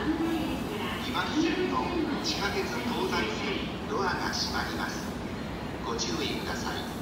今治線の地下鉄東西線ドアが閉まります。ご注意ください。